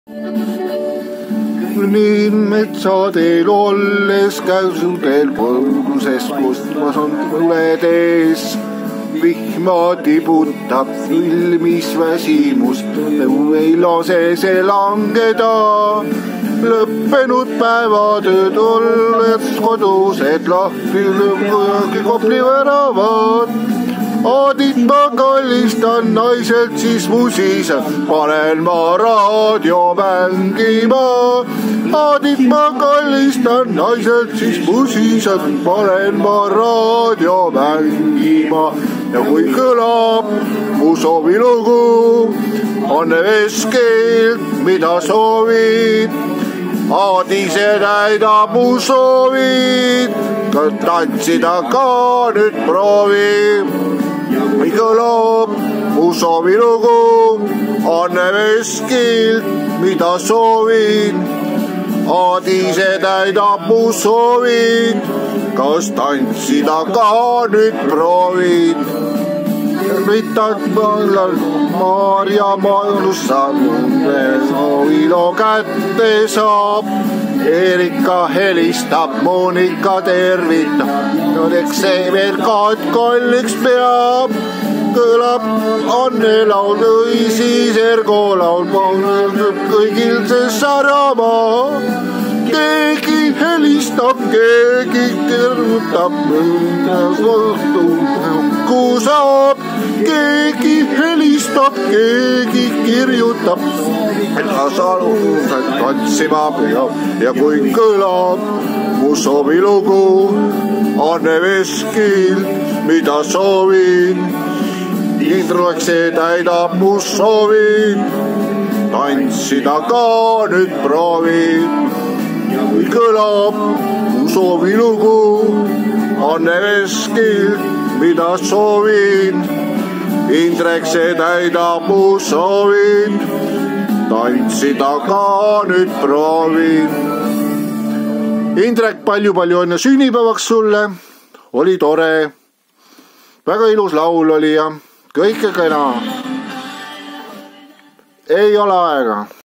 Niin metsateel olles käisin teel põlgusest, kust ma tuled ees. Vihma tiputab ilmis väsimust, õu ei lase see langeda. Lõppenud päevatööd olles kodused lahti Kopli väravad. Aadit ma kallistan, naiselt siis musisan, panen ma raadio mängima. Aadit ma kallistan, naiselt siis musisan, panen ma raadio mängima. Ja kui kõlab mu soovilugu, on veskeelt, mida soovid. Aadise täidab mu soovid, tantsida ka nüüd proovi. Kui kõlab mu soovilugu, on veskilt, mida soovid. Aadise täidab mu soovid, kas tantsida ka nüüd proovid. Tervitad vallal Maarja Malussa, soovilo kätte saab. Erika helistab, Monika tervitab, eks see veel kalliks peab. Kõlab Anne laul või siis Ergo laul, kõigil see Saramaa. Keegi helistab, keegi kirjutab, saab. Keegi helistab, keegi kirjutab, sa alused tantsima ja kui kõlab mu soovilugu, on veskilt, mida soovin. Indrek see täidab mu soovid, tantsida ka nüüd proovin. Kui kõlab mu soovilugu, on veskilt, mida soovin. Indrek see täidab mu soovid, tantsida ka nüüd proovin. Indrek, palju-palju õnne sünnipäevaks sulle, oli tore, väga ilus laul oli ja kõike kena. Ei ole aega.